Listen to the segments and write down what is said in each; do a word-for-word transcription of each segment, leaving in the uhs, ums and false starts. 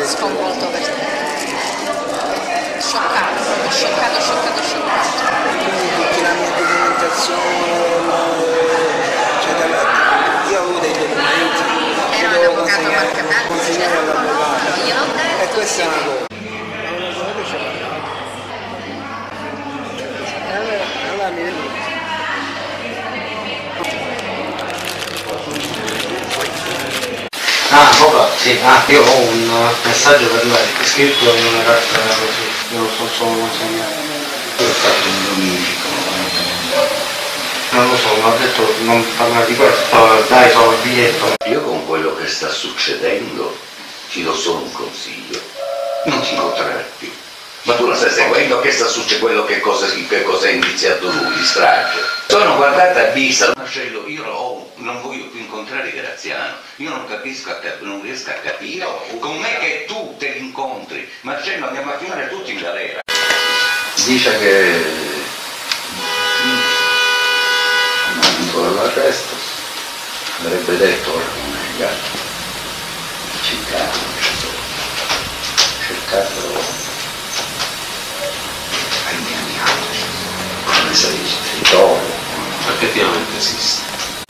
sconvolto per te. Scioccato, proprio scioccato, scioccato, scioccato. Quindi tutta la mia documentazione, cioè dalla, io avevo dei documenti che Era dovevo l'avvocato consegnare, Marcatanti, consegnare all'avvocato. gliel'ho detto. E questa è una sì. cosa. Ma un avvocato ce l'ha. Allora, allora mi vedo. Ah, ora sì, ah, io ho un messaggio per lei, scritto in una carta così, io lo so solo consegnare. Io ho fatto un bonifico. Non lo so, mi ha detto non parlare di questo, dai solo il biglietto. Io con quello che sta succedendo ti do solo un consiglio, non ti incontrare più. Ma tu lo stai seguendo che sta succedendo, quello che cosa, che cosa ha iniziato lui, di strage. Sono guardata a vista, Marcello, io ho, non voglio più incontrare Graziano, io non capisco, a cap non riesco a capire, com'è che tu te li incontri, Marcello andiamo a finire tutti in galera. Dice che non ha vinto all'arresto, avrebbe detto ora non è gatto, cercato, cercato ai miei anni, come si dice, territorio. Effettivamente esiste.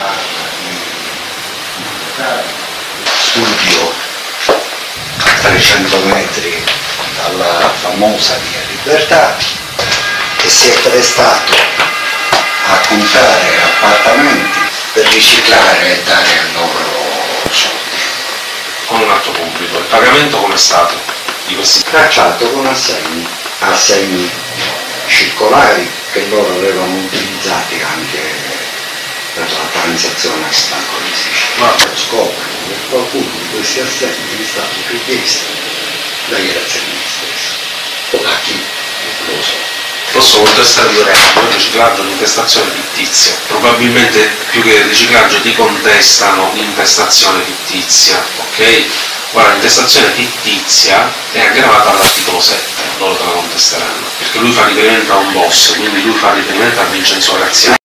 Studio a trecento metri dalla famosa via Libertà e si è prestato a comprare appartamenti per riciclare e dare a loro soldi. Con un atto pubblico. Il pagamento com'è stato di questi? Tracciato con assegni, assegni circolari che loro avevano utilizzati anche per la transazione a Stanco di Sicilia. Scopre che qualcuno di questi assegni è stato richiesto dai graziani stessi. A chi? Non lo so. Posso contestare il reato, il riciclaggio di intestazione fittizia. Probabilmente più che riciclaggio ti contestano l'intestazione fittizia, ok? Guarda, l'intestazione fittizia è aggravata all'articolo sette, loro te la contesteranno, perché lui fa riferimento a un boss, quindi lui fa riferimento a Vincenzo Graziani.